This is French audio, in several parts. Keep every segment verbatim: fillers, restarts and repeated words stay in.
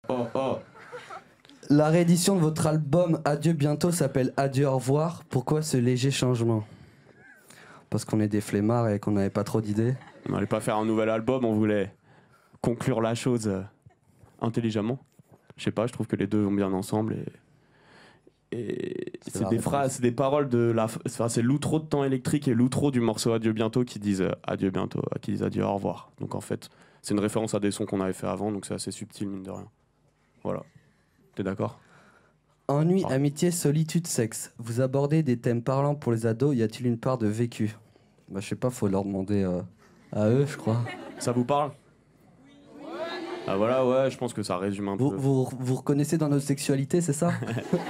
oh, oh. La réédition de votre album Adieu bientôt s'appelle Adieu au revoir. Pourquoi ce léger changement? Parce qu'on est des flemmards et qu'on n'avait pas trop d'idées. On n'allait pas faire un nouvel album, on voulait conclure la chose euh, intelligemment. Je sais pas, je trouve que les deux vont bien ensemble et, et C'est c'est la des réponse. phrases, c'est des paroles de la, enfin, c'est l'outro de Temps électrique et l'outro du morceau Adieu bientôt qui disent euh, adieu bientôt, euh, qui disent adieu au revoir. Donc en fait, c'est une référence à des sons qu'on avait fait avant, donc c'est assez subtil mine de rien. Voilà. T'es d'accord? Ennui, Ah. amitié, solitude, sexe. Vous abordez des thèmes parlants pour les ados. Y a-t-il une part de vécu? Bah, je sais pas, faut leur demander euh, à eux, je crois. Ça vous parle? Ah voilà, ouais, je pense que ça résume un Vous, peu. vous, vous reconnaissez dans notre sexualité, c'est ça?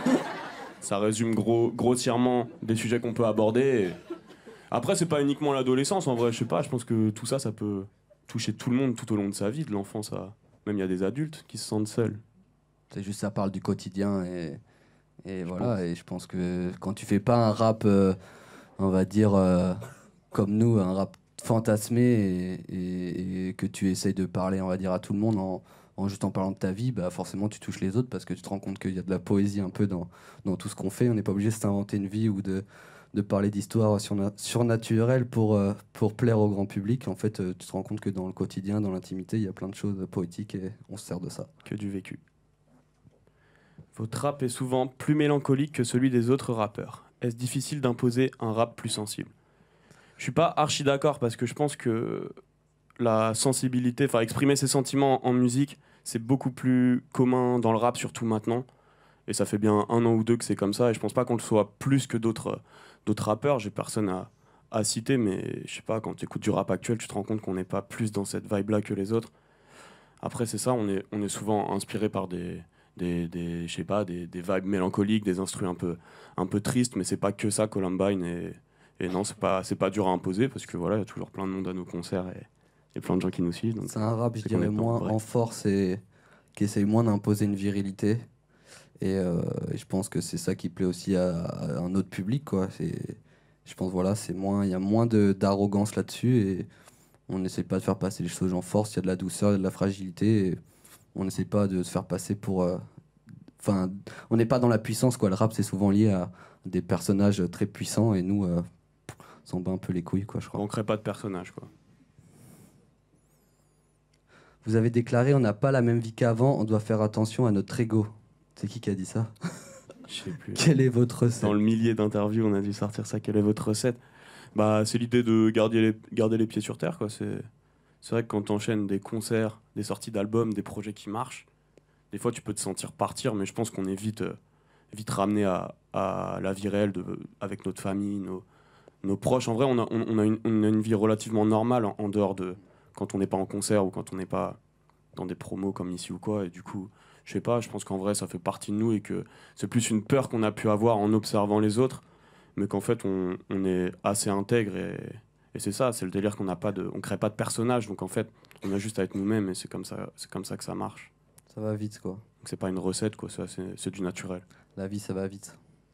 Ça résume gros, grossièrement des sujets qu'on peut aborder. Et... Après, c'est pas uniquement l'adolescence, en vrai, je sais pas, je pense que tout ça, ça peut toucher tout le monde tout au long de sa vie, de l'enfance à... Même il y a des adultes qui se sentent seuls. C'est juste, ça parle du quotidien et, et voilà. pense. Et je pense que quand tu fais pas un rap, euh, on va dire, euh, comme nous, un rap fantasmé et, et- et que tu essayes de parler, on va dire, à tout le monde en, en juste en parlant de ta vie, bah forcément tu touches les autres parce que tu te rends compte qu'il y a de la poésie un peu dans, dans tout ce qu'on fait. On n'est pas obligé de s'inventer une vie ou de, de parler d'histoires surna- surnaturelles pour, euh, pour plaire au grand public. En fait, euh, tu te rends compte que dans le quotidien, dans l'intimité, il y a plein de choses poétiques et on se sert de ça. Que du vécu. Votre rap est souvent plus mélancolique que celui des autres rappeurs. Est-ce difficile d'imposer un rap plus sensible? Je suis pas archi d'accord parce que je pense que la sensibilité, enfin exprimer ses sentiments en musique, c'est beaucoup plus commun dans le rap, surtout maintenant. Et ça fait bien un an ou deux que c'est comme ça. Et je pense pas qu'on le soit plus que d'autres d'autres rappeurs. J'ai personne à, à citer, mais je sais pas, quand tu écoutes du rap actuel, tu te rends compte qu'on n'est pas plus dans cette vibe-là que les autres. Après, c'est ça, on est, on est souvent inspiré par des, des, des, je sais pas, des, des vibes mélancoliques, des instrus un peu, un peu tristes, mais c'est pas que ça, Columbine. Et, et non, c'est pas, c'est pas dur à imposer parce que voilà, il y a toujours plein de monde à nos concerts et, et plein de gens qui nous suivent. Donc C'est un rap, je c'est qu'on dirais, est dedans, moins vrai. en force et qui essaye moins d'imposer une virilité. Et, euh, et je pense que c'est ça qui plaît aussi à, à un autre public, quoi. C'est, je pense, voilà, c'est moins, il y a moins de, d'arrogance là-dessus et on n'essaie pas de faire passer les choses en force. Il y a de la douceur, il y a de la fragilité. Et on n'essaie pas de se faire passer pour. euh, Enfin, on n'est pas dans la puissance, quoi. Le rap, c'est souvent lié à des personnages très puissants et nous, euh, on s'en bat un peu les couilles, quoi, je crois. On crée pas de personnage, quoi. Vous avez déclaré, on n'a pas la même vie qu'avant, on doit faire attention à notre ego. C'est qui qui a dit ça? Je sais plus. Quelle est votre recette? Dans le millier d'interviews, on a dû sortir ça. Quelle est votre recette? Bah, c'est l'idée de garder les, garder les pieds sur terre, quoi. C'est, c'est vrai que quand t'enchaînes des concerts, des sorties d'albums, des projets qui marchent, des fois tu peux te sentir partir, mais je pense qu'on est vite, euh, vite ramené à, à la vie réelle de, avec notre famille, nos, nos proches. En vrai, on a, on, on a, une, on a une vie relativement normale en, en dehors de quand on n'est pas en concert ou quand on n'est pas dans des promos comme ici ou quoi. Et du coup, je sais pas, je pense qu'en vrai, ça fait partie de nous et que c'est plus une peur qu'on a pu avoir en observant les autres, mais qu'en fait, on, on est assez intègre et, et c'est ça, c'est le délire qu'on n'a pas de, on crée pas de personnage, donc en fait, on a juste à être nous-mêmes et c'est comme ça, c'est comme ça que ça marche. Ça va vite, quoi. Donc c'est pas une recette, quoi, ça, c'est, c'est du naturel. La vie, ça va vite.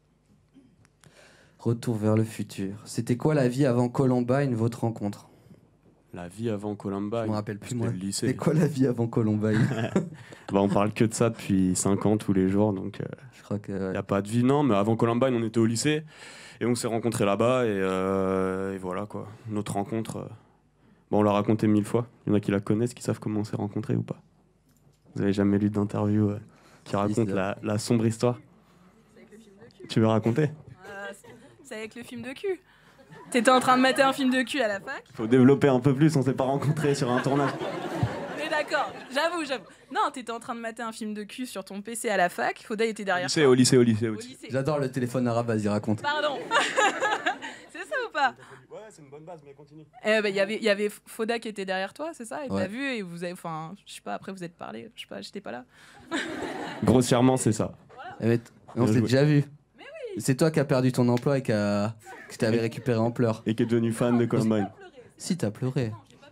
Retour vers le futur. C'était quoi la vie avant Columbine, votre rencontre? La vie avant Columbine. Je me rappelle plus, c'était moi. le lycée. C'était quoi la vie avant Columbine? Bah, on parle que de ça depuis cinq ans tous les jours, donc il Je crois que. n'y ouais. a pas de vie, non. Mais avant Columbine, on était au lycée et on s'est rencontrés là-bas et, euh, et voilà quoi. Notre rencontre, euh, bon, on l'a raconté mille fois. Il y en a qui la connaissent, qui savent comment on s'est rencontrés ou pas. Vous avez jamais lu d'interview euh, qui raconte la, la sombre histoire? Tu veux raconter? Euh, c'est- c'est avec le film de cul. T'étais en train de mater un film de cul à la fac. Faut développer un peu plus. On s'est pas rencontrés sur un tournage. Mais d'accord, j'avoue, j'avoue. Non, t'étais en train de mater un film de cul sur ton P C à la fac. Foda était Au derrière lycée, toi. au lycée, au lycée Au aussi. lycée. J'adore le téléphone arabe, vas-y, raconte. Pardon. C'est ça ou pas? Ouais, c'est une bonne base, mais continue. Eh ben, il y avait, il y avait Foda qui était derrière toi, c'est ça? Et Ouais. t'as vu et vous avez, enfin, je sais pas. Après, vous êtes parlé. Je sais pas, j'étais pas là. Grossièrement, c'est ça. Eh mais t- on Bien s'est joué. déjà vu. C'est toi qui as perdu ton emploi et qui a... que t'avais récupéré en pleurs. Et qui est devenu fan de Columbine. Si, t'as pleuré.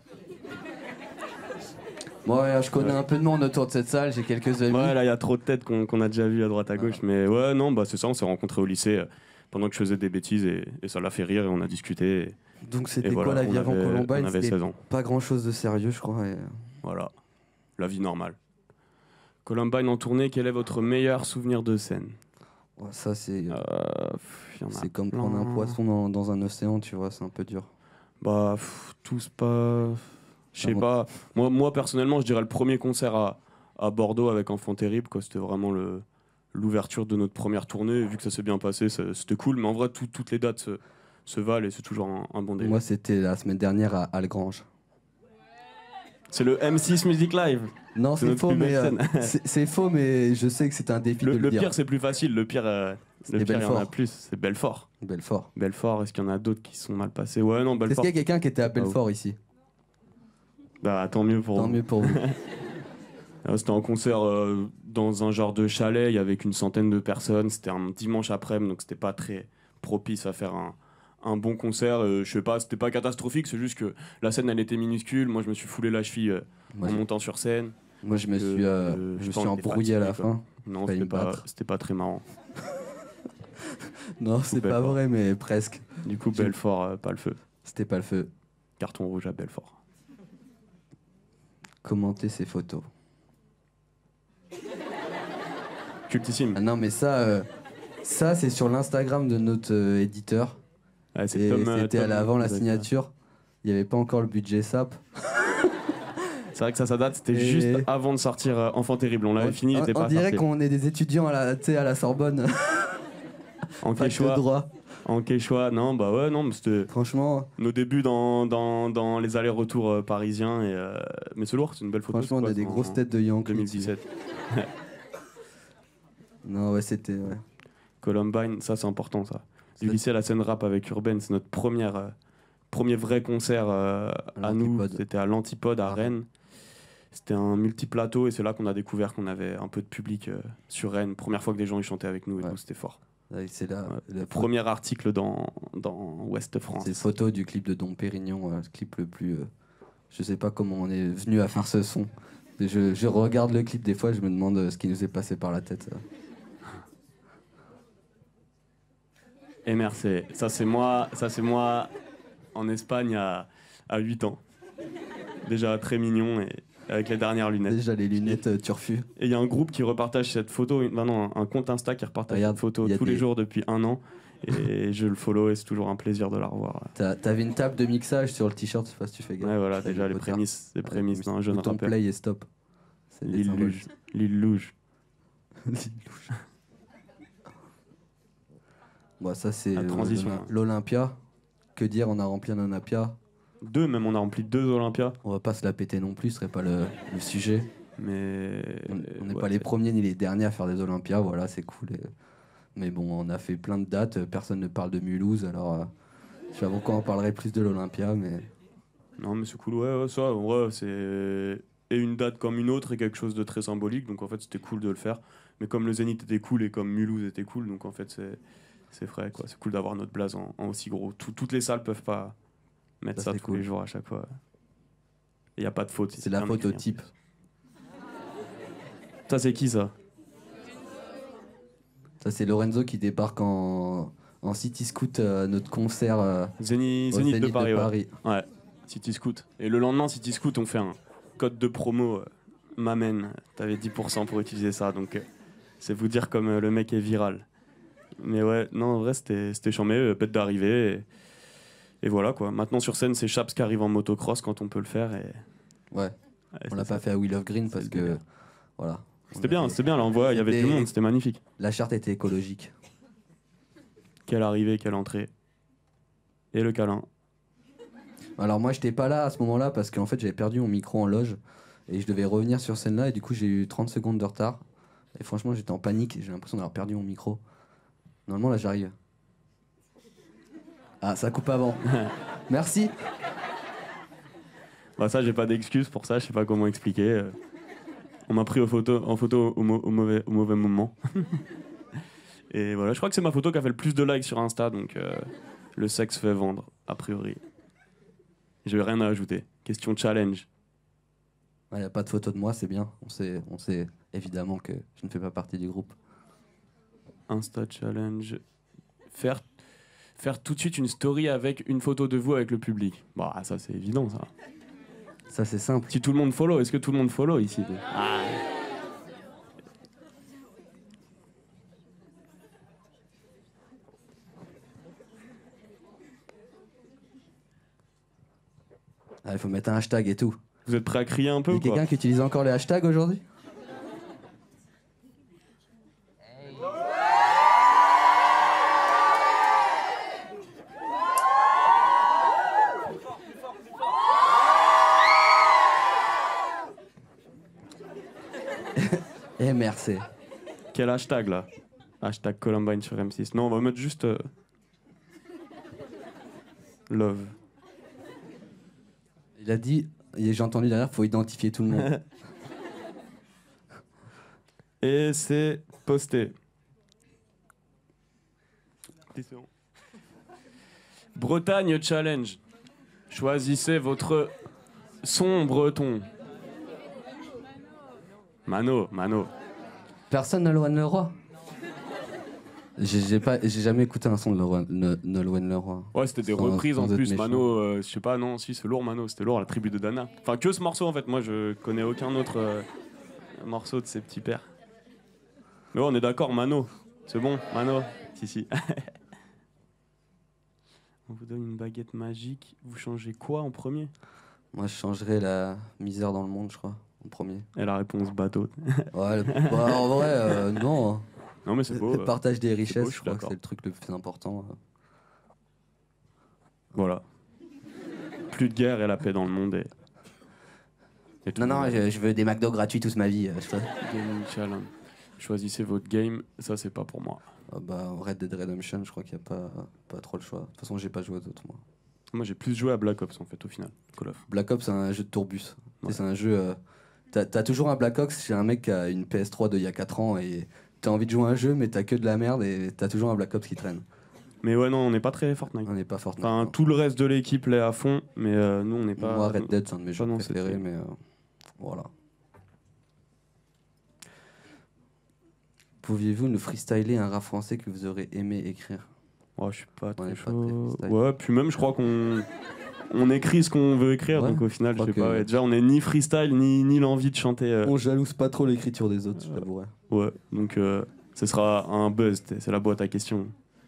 Bon, ouais, je connais un peu de monde autour de cette salle, j'ai quelques amis. Ouais, là, il y a trop de têtes qu'on qu'on a déjà vues à droite à gauche. Mais ouais, non, bah c'est ça, on s'est rencontrés au lycée euh, pendant que je faisais des bêtises et, et ça l'a fait rire et on a discuté. Et, Donc c'était et quoi voilà, la vie on avant avait- Columbine? On avait C'était seize ans. pas grand chose de sérieux, je crois. et- Voilà, la vie normale. Columbine en tournée, quel est votre meilleur souvenir de scène? Ouais, ça, c'est Euh, pff, y en a c'est comme plein. prendre un poisson dans, dans un océan, tu vois, c'est un peu dur. Bah, pff, tous pas. Je sais Ah bon. pas. Moi, moi, personnellement, je dirais le premier concert à, à Bordeaux avec Enfant Terrible, quoi. C'était vraiment le, l'ouverture de notre première tournée. Et vu que ça s'est bien passé, ça- c'était cool. Mais en vrai, tout- toutes les dates se, se valent et c'est toujours un, un bon délire. Moi, c'était la semaine dernière à Algrange. C'est le M six Music Live. Non, C'est c'est notre faux, plus belle mais euh, scène. c'est c'est faux, mais je sais que c'est un défi Le, de le, le dire. pire, c'est plus facile. Le pire, euh, le C'était pire, il y en a Belfort. plus. C'est Belfort. Belfort. Belfort, est-ce qu'il y en a d'autres qui sont mal passés? Ouais, non, Est-ce Belfort. qu'il y a quelqu'un qui était à pas ouf. Belfort ici? Bah, tant mieux pour Tant vous. mieux pour vous. Euh, C'était un concert euh, dans un genre de chalet avec une centaine de personnes. C'était un dimanche après-midi, donc c'était pas très propice à faire un, un bon concert. Euh, je sais pas, c'était pas catastrophique, c'est juste que la scène elle était minuscule. Moi je me suis foulé la cheville euh, Moi, en je, montant sur scène. moi, je me que, suis, euh, euh, je je me pense suis que t'es embrouillé à la fatigué, quoi. fin. Non, Failli c'était me pas, battre. c'était pas très marrant. Non, c'est Coupé, pas quoi. vrai, mais presque. Du coup, J'ai- Belfort, euh, pas le feu. C'était pas le feu. Carton rouge à Belfort. Commenter ces photos. Cultissime. Ah non, mais ça, euh, ça c'est sur l'Instagram de notre euh, éditeur. Ouais, c'est Et Tom, euh, c'était à Tom l'avant la qui nous a dit ça. signature. Il n'y avait pas encore le budget S A P. C'est vrai que ça, ça date, c'était Et- juste avant de sortir euh, Enfant Terrible. On l'avait fini, il on, était on pas dirait sorti. qu'on est des étudiants à la, tu sais, à la Sorbonne, En fac de Quechua, droit. en Quechua, non, bah ouais, non, mais c'était Franchement, nos débuts dans, dans, dans les allers-retours euh, parisiens. Et, euh, mais c'est lourd, c'est une belle photo. franchement, on c'est a quoi, des c'est grosses en têtes de Yankee. deux mille dix-sept. Non, ouais, c'était. Ouais. Columbine, ça c'est important ça. Du Ça- lycée à la scène rap avec Urbaine, c'est notre première, euh, premier vrai concert euh, À à nous. l'Antipode. C'était à l'Antipode à Ah. Rennes. C'était un multiplateau et c'est là qu'on a découvert qu'on avait un peu de public euh, sur Rennes. Première fois que des gens y chantaient avec nous et Ouais. tout, c'était fort. Ouais, c'est là. Ouais. le Le premier article dans, dans Ouest France. C'est photo du clip de Dom Pérignon, euh, le clip le plus. euh, je sais pas comment on est venu à faire ce son. Je, je regarde le clip des fois, je me demande euh, ce qui nous est passé par la tête. euh. M R C, ça c'est moi, ça c'est moi en Espagne à, à huit ans. Déjà très mignon et avec les dernières lunettes. Déjà les lunettes euh, turfu. Et il y a un groupe qui repartage cette photo, une- bah non, un compte Insta qui repartage Regarde, cette photo il y a tous les des- jours depuis un an. Et je le follow et c'est toujours un plaisir de la revoir. T'as- T'avais une table de mixage sur le t-shirt, je sais pas si tu fais gaffe. Ouais, voilà, T'avais déjà les Potter. prémices, les Ouais, prémices d'un jeune bouton rappeur. play et stop. C'est des Lille symboles. Luge. Lille Luge. Bon, ça c'est La euh, transition, l'Olym- hein. l'Olympia. Que dire, on a rempli un Olympia. Deux, même on a rempli deux Olympias. On va pas se la péter non plus, ce serait pas le, le sujet. Mais. On on n'est ouais, pas les premiers ni les derniers à faire des Olympias, voilà, c'est cool. et- Mais bon, on a fait plein de dates, euh, personne ne parle de Mulhouse, alors euh, je sais pas pourquoi on parlerait plus de l'Olympia, mais Non, mais c'est cool, ouais, ouais, ça, en vrai, c'est. Et une date comme une autre est quelque chose de très symbolique, donc en fait, c'était cool de le faire. Mais comme le Zénith était cool et comme Mulhouse était cool, donc en fait, c'est. C'est vrai, quoi. C'est cool d'avoir notre blaze en, en aussi gros. Tout- toutes les salles peuvent pas mettre Ça, ça, c'est tous cool. les jours à chaque fois. Il n'y a pas de faute. c'est la bien photo écrit, en type. plus. Ça, c'est qui ça? Ça, c'est Lorenzo qui débarque en, en City Scoot à notre concert euh, Zénith, au Zénith de Zénith Paris, ouais. Ouais, City Scoot. Et le lendemain, City Scoot, on fait un code de promo. Euh, M'amène. T'avais dix pour cent pour utiliser ça, donc euh, c'est vous dire comme euh, le mec est viral. Mais ouais, non, en vrai, c'était c'était chambé, euh, bête d'arrivée. Et, et voilà, quoi. Maintenant, sur scène, c'est Chaps qui arrive en motocross quand on peut le faire. Et, Ouais, ouais, on c'est l'a ça. pas fait à Wheel of Green C'est parce le que. délire. Voilà. On C'était a bien, fait- c'était bien. Là, on voit, il y avait du C'était- monde, c'était magnifique. La charte était écologique. Quelle arrivée, quelle entrée. Et le câlin. Alors moi, j'étais pas là à ce moment-là parce qu'en fait, j'avais perdu mon micro en loge et je devais revenir sur scène là et du coup, j'ai eu trente secondes de retard. Et franchement, j'étais en panique, j'ai l'impression d'avoir perdu mon micro. Normalement, là, j'arrive. Ah, ça coupe avant. Merci. Bah ça, j'ai pas d'excuse pour ça, je sais pas comment expliquer. euh. On m'a pris aux photos- en photo au, mo- au mauvais, au mauvais moment. Et voilà, je crois que c'est ma photo qui a fait le plus de likes sur Insta, donc euh, le sexe fait vendre, a priori. J'ai rien à ajouter. Question challenge. Il n'y a pas de photo de moi, c'est bien. On sait, on sait évidemment que je ne fais pas partie du groupe. Insta challenge. Faire, faire tout de suite une story avec une photo de vous avec le public. Bah ça c'est évident ça. Ça, c'est simple. Si tout le monde follow, est-ce que tout le monde follow ici? Ah. Il faut mettre un hashtag et tout. Vous êtes prêts à crier un peu Il y ou a quoi? quelqu'un qui utilise encore les hashtags aujourd'hui? Et merci. Quel hashtag là? Hashtag Columbine sur M six. Non, on va mettre juste euh, love. Il a dit, et j'ai entendu derrière, faut identifier tout le monde. Et c'est posté. Bretagne Challenge. Choisissez votre son breton. Mano, Mano. Personne Nolwenn Leroy. J'ai j'ai pas, j'ai jamais écouté un son de Nolwenn- No- Nolwenn Leroy. Ouais, c'était des Sans- reprises sans en être plus. méchant. Mano, euh, je sais pas, non, si, c'est lourd, Mano. C'était lourd, la tribu de Dana. Enfin, que ce morceau en fait. Moi, je connais aucun autre euh, morceau de ses petits pères. Mais ouais, on est d'accord, Mano. C'est bon, Mano. Si, si. On vous donne une baguette magique. Vous changez quoi en premier? Moi, je changerais la misère dans le monde, je crois, en premier. Et la réponse bateau. Ouais, le- bah, en vrai, euh, non. hein. Non, mais c'est beau. Le euh, partage des beau, richesses, je je suis crois que d'accord. c'est le truc le plus important. euh. Voilà. Plus de guerre et la paix dans le monde. Et, et tout Non, le non, monde. je, je veux des McDo gratuits toute ma vie. euh, je sais. Gaming Challenge. Choisissez votre game. Ça, c'est pas pour moi. Ah bah, Red Dead Redemption, je crois qu'il n'y a pas, pas trop le choix. De toute façon, j'ai pas joué aux autres, moi. Moi, j'ai plus joué à Black Ops en fait, au final. Call of. Black Ops, c'est un jeu de tourbus. Tu sais, Ouais. C'est un jeu. euh, T'as t'as toujours un Black Ops chez un mec qui a une P S trois d'il y a quatre ans et t'as envie de jouer à un jeu, mais t'as que de la merde et t'as toujours un Black Ops qui traîne. Mais ouais, non, on n'est pas très Fortnite. On n'est pas fort. Enfin, tout le reste de l'équipe l'est à fond, mais euh, nous, on n'est pas. Moi, Red Dead, c'est un de mes pas jeux dans cette préférés, ligne. mais euh, voilà. Pouviez-vous nous freestyler un rap français que vous aurez aimé écrire? Oh, je suis pas On très est pas très chaud. freestyle. Ouais, puis même, je crois qu'on on écrit ce qu'on veut écrire, Ouais, donc au final, je je sais crois pas. que- ouais, déjà, on est ni freestyle, ni, ni l'envie de chanter. euh, On jalouse pas trop l'écriture des autres, je l'avouerai. Ouais, donc euh, ce sera un buzz, t'es- c'est la boîte à questions.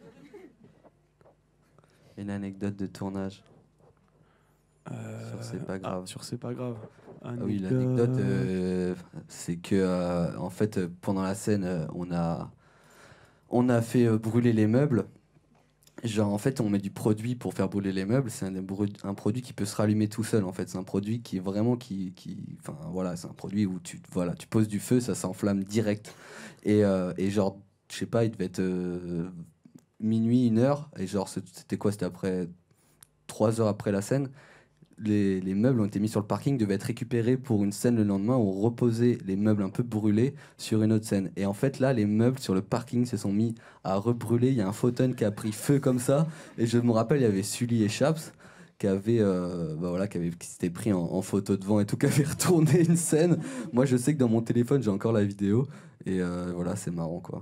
Une anecdote de tournage. Euh, Sur C'est pas grave. ah, sur C'est pas grave. Ah oui, l'anecdote, euh, c'est que euh, en fait, euh, pendant la scène, euh, on a, on a fait euh, brûler les meubles. Genre, en fait, on met du produit pour faire brûler les meubles. C'est un, bru- un produit qui peut se rallumer tout seul. En fait, c'est un produit qui est vraiment qui, qui, enfin voilà, c'est un produit où tu, voilà, tu poses du feu, ça s'enflamme direct. Et, euh, et genre, je sais pas, il devait être euh, minuit, une heure. Et genre, c'est- c'était quoi? C'était après trois heures après la scène. Les, les meubles ont été mis sur le parking, devaient être récupérés pour une scène le lendemain. On reposait les meubles un peu brûlés sur une autre scène. Et en fait, là, les meubles sur le parking se sont mis à rebrûler. Il y a un fauteuil qui a pris feu comme ça. Et je me rappelle, il y avait Sully et Chaps qui avaient, euh, bah voilà, qui avaient, qui s'étaient pris en, en photo devant et tout, qui avaient retourné une scène. Moi, je sais que dans mon téléphone, j'ai encore la vidéo. Et euh, voilà, c'est marrant, quoi.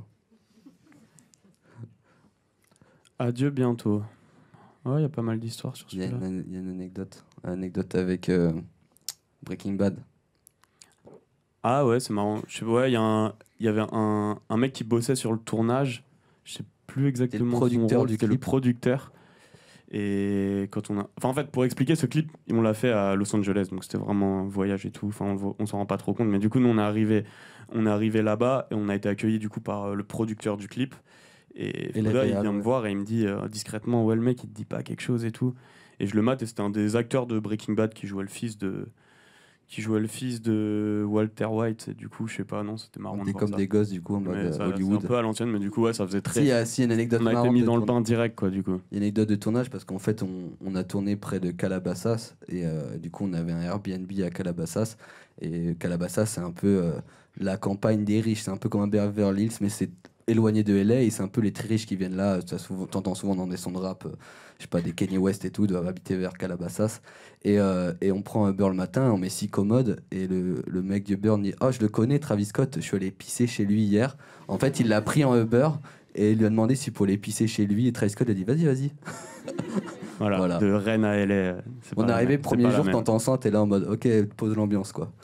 Adieu bientôt. Ouais, il y a pas mal d'histoires sur Il y, a celui-là. une- il y a une anecdote. Une anecdote avec euh, Breaking Bad. Ah ouais, c'est marrant. Je sais- ouais, il y, a un- il y avait un, un mec qui bossait sur le tournage. Je sais plus exactement son producteur rôle, du c'était le clip. producteur. Et quand on a, enfin en fait, pour expliquer ce clip, on l'a fait à Los Angeles, donc c'était vraiment un voyage et tout. Enfin, on, vo- on s'en rend pas trop compte, mais du coup, nous on est arrivé, on est arrivé là-bas et on a été accueillis du coup par euh, le producteur du clip. Et, Et la Fouda, il réal, vient me ouais. voir et il me dit euh, discrètement, ouais, le mec, il te dit pas quelque chose et tout. Et je le mate et c'était un des acteurs de Breaking Bad qui jouait le fils de, qui jouait le fils de Walter White. Et du coup, je sais pas, non, c'était marrant. On de était voir comme ça. des gosses, du coup, en mode Mais euh, ça, c'est un Hollywood. peu à l'ancienne, mais du coup, ouais, ça faisait très. Si, il y a si, une anecdote on a été marrante mis de dans le tournage. bain direct, quoi, du coup. Il y a une anecdote de tournage parce qu'en fait, on, on a tourné près de Calabasas et euh, du coup, on avait un Airbnb à Calabasas. Et Calabasas, c'est un peu euh, la campagne des riches. C'est un peu comme un Beverly Hills, mais c'est éloigné de L A et c'est un peu les très riches qui viennent là. Tu entends souvent dans des sons de rap, euh, je sais pas, des Kanye West et tout, doivent habiter vers Calabasas. Et, euh, et on prend Uber le matin, on met six commodes et le, le mec d'Uber dit: oh, je le connais, Travis Scott, je suis allé pisser chez lui hier. En fait, il l'a pris en Uber. Et il lui a demandé s'il pouvait aller pisser chez lui. Et Travis Scott a dit: vas-y, vas-y. Voilà, Voilà. de Rennes à L A. euh, c'est On pas est la arrivé, même- c'est premier pas la jour, même. t'entends ça, t'es là en mode ok, pose l'ambiance quoi.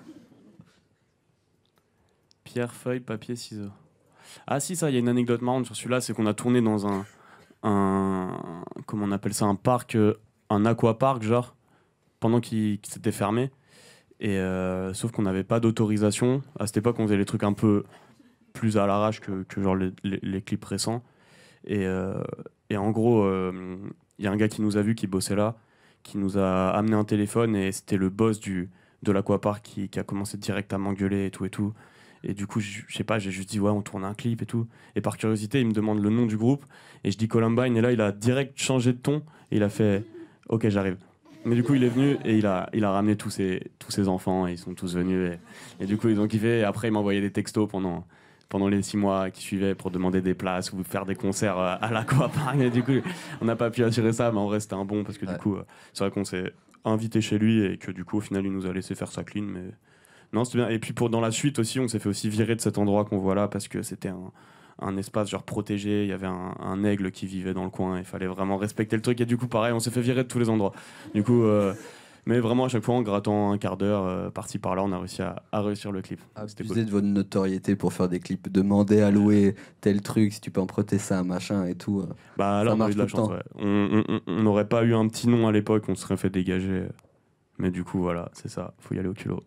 Pierre, feuille, papier, ciseaux. Ah si, ça, il y a une anecdote marrante sur celui-là, c'est qu'on a tourné dans un, un, comment on appelle ça, un parc, euh, un aquapark genre. pendant qu'il qu'il s'était fermé. Et euh, sauf qu'on n'avait pas d'autorisation. À cette époque, on faisait les trucs un peu plus à l'arrache que, que genre les, les, les clips récents. Et, euh, et en gros, il euh, y a un gars qui nous a vu, qui bossait là, qui nous a amené un téléphone, et c'était le boss du, de l'Aquapark qui, qui a commencé direct à m'engueuler et tout et tout. Et du coup, je sais pas, j'ai juste dit ouais, on tourne un clip et tout. Et par curiosité, il me demande le nom du groupe, et je dis Columbine, et là, il a direct changé de ton, et il a fait ok, j'arrive. Mais du coup, il est venu et il a, il a ramené tous ses, tous ses enfants, et ils sont tous venus. Et, et du coup, ils ont kiffé. Et après, il m'a envoyé des textos pendant, pendant les six mois qui suivaient pour demander des places ou faire des concerts à l'Aquapark. Et du coup, on n'a pas pu assurer ça, mais en vrai, c'était un bon parce que ouais. Du coup, c'est vrai qu'on s'est invité chez lui et que du coup, au final, il nous a laissé faire sa clean. Mais non, c'était bien. Et puis, pour, dans la suite aussi, on s'est fait aussi virer de cet endroit qu'on voit là parce que c'était un. un espace genre protégé, il y avait un, un aigle qui vivait dans le coin, il fallait vraiment respecter le truc, et du coup pareil, on s'est fait virer de tous les endroits. Du coup, euh, mais vraiment à chaque fois en grattant un quart d'heure euh, par-ci par-là, on a réussi à, à réussir le clip. Abuser cool. De votre notoriété pour faire des clips, demander à louer tel truc, si tu peux emprunter ça, machin et tout. Bah là on a eu de la chance, ouais. On n'aurait pas eu un petit nom à l'époque, on se serait fait dégager. Mais du coup voilà, c'est ça, faut y aller au culot.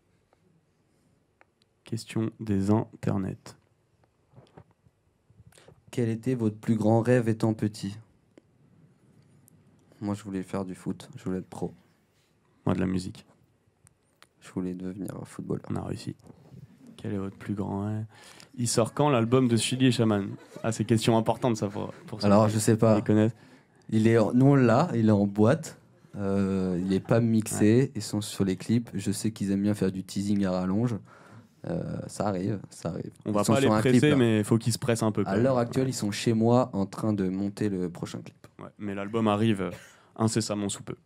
Question des internets. Quel était votre plus grand rêve étant petit? Moi, je voulais faire du foot. Je voulais être pro. Moi, de la musique. Je voulais devenir footballeur. On a réussi. Quel est votre plus grand rêve? Il sort quand l'album de Sully et Shaman? Ah, c'est question importante, ça, pour, pour Alors, je sais pas. Les connaissent. Il est en... Nous, on l'a. Il est en boîte. Euh, il n'est pas mixé. Ouais. Ils sont sur les clips. Je sais qu'ils aiment bien faire du teasing à rallonge. Euh, ça arrive, ça arrive. On va pas les presser, clip, mais il faut qu'ils se pressent un peu. À l'heure actuelle, ouais. Ils sont chez moi en train de monter le prochain clip. Ouais, mais l'album arrive incessamment sous peu.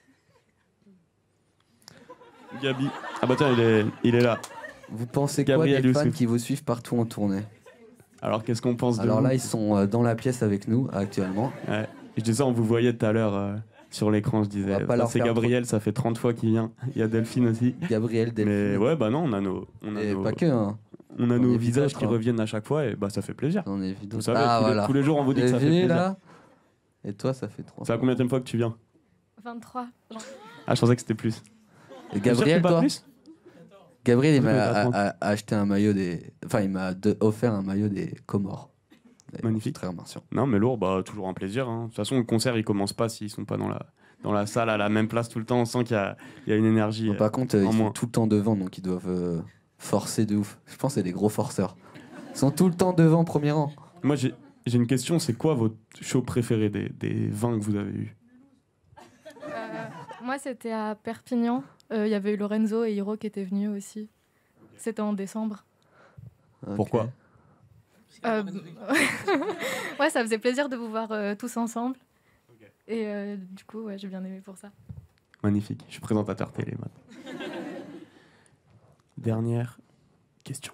Gabi. Ah bah tiens, il est, il est là. Vous pensez Gabriel quoi des fans Youssouf. Qui vous suivent partout en tournée? Alors qu'est-ce qu'on pense de Alors vous là, ils sont dans la pièce avec nous actuellement. Ouais. Je disais, on vous voyait tout à l'heure. Euh... Sur l'écran, je disais, c'est Gabriel, trop. Ça fait trente fois qu'il vient. Il y a Delphine aussi. Gabriel, Delphine. Mais ouais, bah non, on a nos, on a et nos, pas que, hein. On a on nos visages qui hein. reviennent à chaque fois et bah ça fait plaisir. On est vous savez, ah, tous, voilà. les, tous les jours, on vous dit que ça fait plaisir. Là. Et toi, ça fait trois. C'est la combienième fois que tu viens? vingt-trois. Ah, je pensais que c'était plus. Et Gabriel, toi plus Gabriel, il m'a acheté un maillot des. Enfin, il m'a offert un maillot des Comores. Magnifique. Très remerciant. Non, mais lourd, bah toujours un plaisir. Hein. De toute façon, le concert, il commence pas s'ils sont pas dans la. Dans la salle à la même place tout le temps, on sent qu'il y a, il y a une énergie. Bon, par contre, euh, ils moins. sont tout le temps devant, donc ils doivent euh, forcer de ouf. Je pense que c'est des gros forceurs. Ils sont tout le temps devant, premier rang. Moi, j'ai, j'ai une question, c'est quoi votre show préféré des, des vingt que vous avez eu? euh, Moi, c'était à Perpignan. Il euh, y avait eu Lorenzo et Hiro qui étaient venus aussi. C'était en décembre. Okay. Pourquoi? euh, Ouais, ça faisait plaisir de vous voir euh, tous ensemble. Et euh, du coup, ouais, j'ai bien aimé pour ça. Magnifique. Je suis présentateur télé maintenant. Dernière question.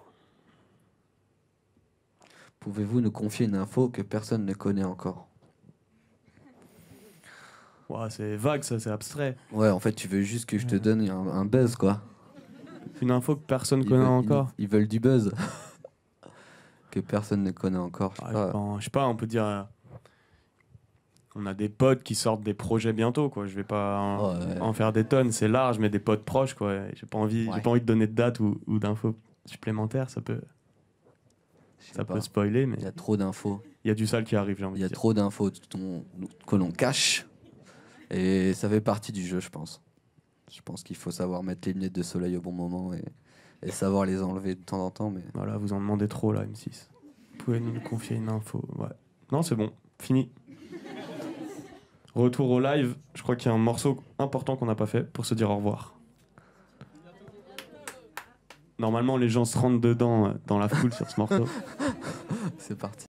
Pouvez-vous nous confier une info que personne ne connaît encore? Ouais, c'est vague, ça, c'est abstrait. Ouais, en fait, tu veux juste que je te donne un, un buzz, quoi. Une info que personne ne ils connaît veulent, encore. Ils, ils veulent du buzz. Que personne ne connaît encore. Je sais, ah, pas. Je, pense, je sais pas, on peut dire... Euh, on a des potes qui sortent des projets bientôt, quoi. Je vais pas en, oh, ouais. en faire des tonnes, c'est large, mais des potes proches, quoi. J'ai pas envie, ouais. j'ai pas envie de donner de date ou, ou d'infos supplémentaires, ça peut, ça pas. peut spoiler, mais il y a trop d'infos. Il y a du sale qui arrive, j'ai envie de dire. Il y a trop d'infos que l'on cache, et ça fait partie du jeu, je pense. Je pense qu'il faut savoir mettre les lunettes de soleil au bon moment et, et savoir les enlever de temps en temps. Mais voilà, vous en demandez trop là, M six. Vous pouvez nous confier une info, ouais. Non, c'est bon, fini. Retour au live, je crois qu'il y a un morceau important qu'on n'a pas fait pour se dire au revoir. Normalement, les gens se rentrent dedans dans la foule sur ce morceau. C'est parti.